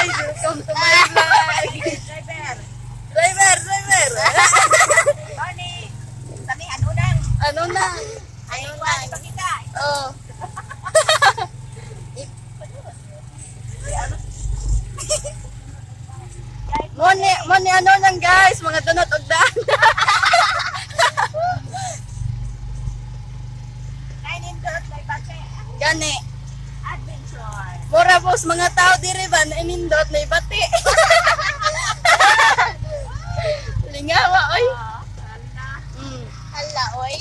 guys! Welcome to my vlog! Driver! Tony, kami ano nang? Ano na? Ay, wala pa kita. Oh. Moni ano nang guys, mga dunot og daan. Nindot may base. Gani. Adventure. Mura boss, mga tao diri ba na inindot na ibati. Lingawa oy. Hala, oy.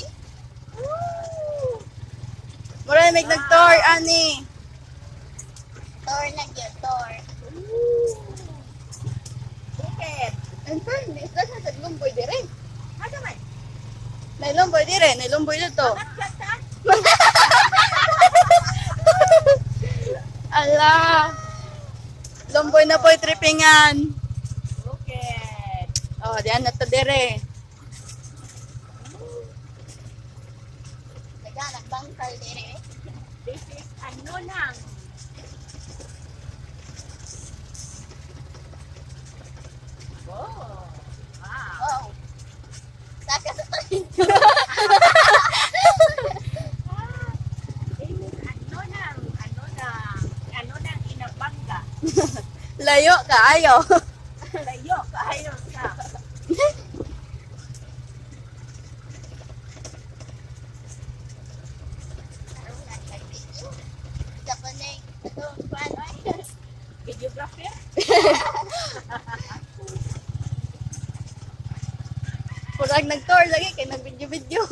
Mura may nag-tour ani. Tour na gyud, tour. Ticket. And then, this does not lumboy dire. Ano man? Nailumboy dire, nailumboy dito. Kata. Ala. Lumboy na po'y trippingan. Okay. Oh, diyan na to dire. Naghanap bangkal dire. This is ano nang? Oh. Wow. Oh. Saka sa tayo. Ano nang inabangga? Layo kaayo. Layo, kaayo ka. Videographer? Purag nag-tour lagi kay nag-video-video.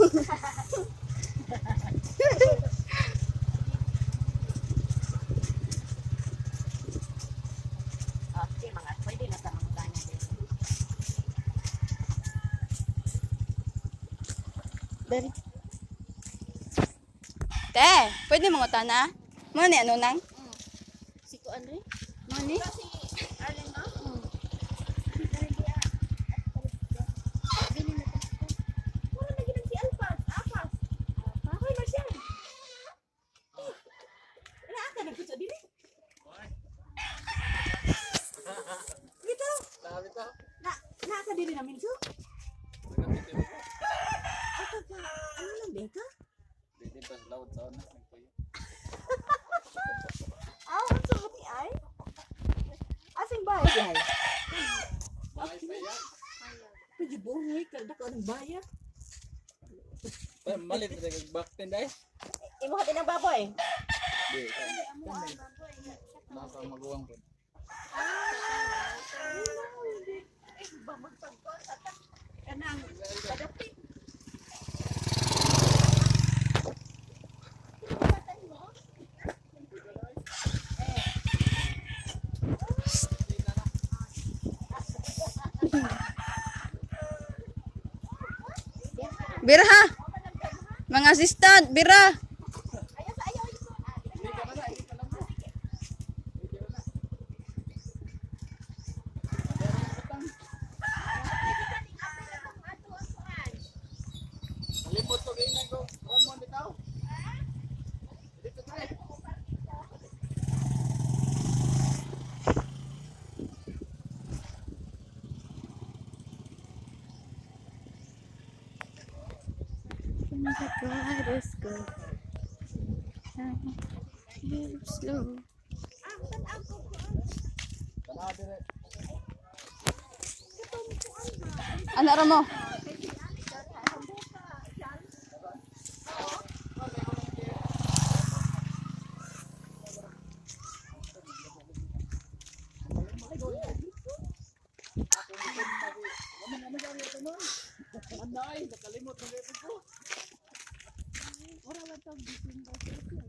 Okay, mga pwede na sa mga tanya din. Dari. Te, pwede mo tana? Mani ano nang? Si ko ano? Mani? Kasi, alin no? Mura na ginang si Alpas. Apas. Okay na siya. Wala ka nagputsa din eh. Dito. Naka din namin so. Ano lang beka? Ang sarap ni ay. Asing bahay ay. Pwede buhay ka na ka ng bayan. Malit na kag-backten dai. Imo ka din ang baboy. Di ka. Nasa maguwang po. Kanang kadapit. Bira ha. Mga assistant, bira. Limot to gina ko. Ramon bitaw. Dito tayo. Slow. Ano ra mo? Anay, nakalimot ng ito ko. Ora lang tawag December 30.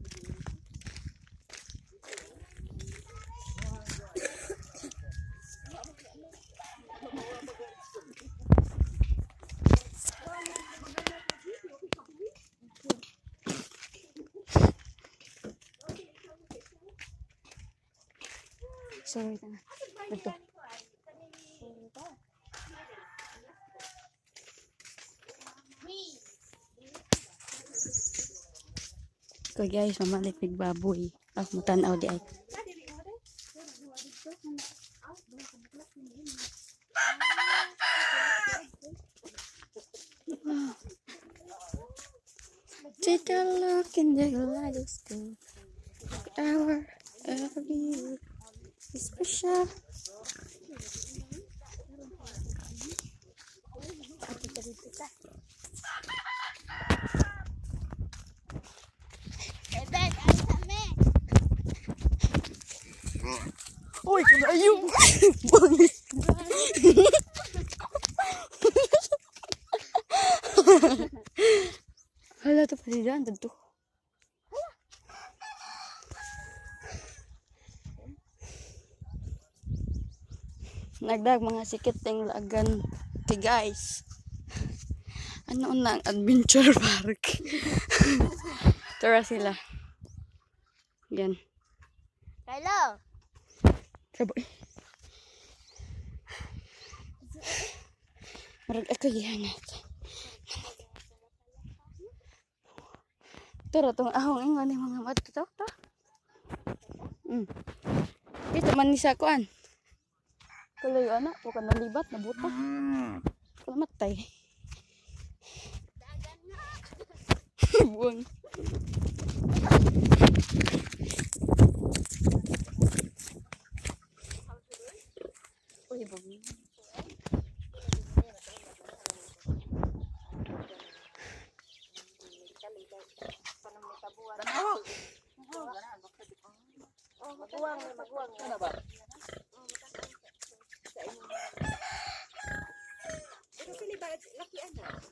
Sorry na. Ito. So guys, mamalik big baboy. Mutan-aw di ay. Take a look in the kaleidoscope. Our every view is special. Uy, kinayo! Bangis! Hala, ito pala dyan. Dito. Nagdag mga sikit ng lagan. Okay, guys. Ano na ang adventure park? Tara sila. Yan. Hello. Saboy. Marag ako yanat. Tara tong ahong ingon ni mga mata to. Kita man ni sa kuan. Kalayo anak, bukan nalibat na buta. Kalamatay. Buang. Uy, babi. Maguwang. Ano ba? Ito sila ba laki ano?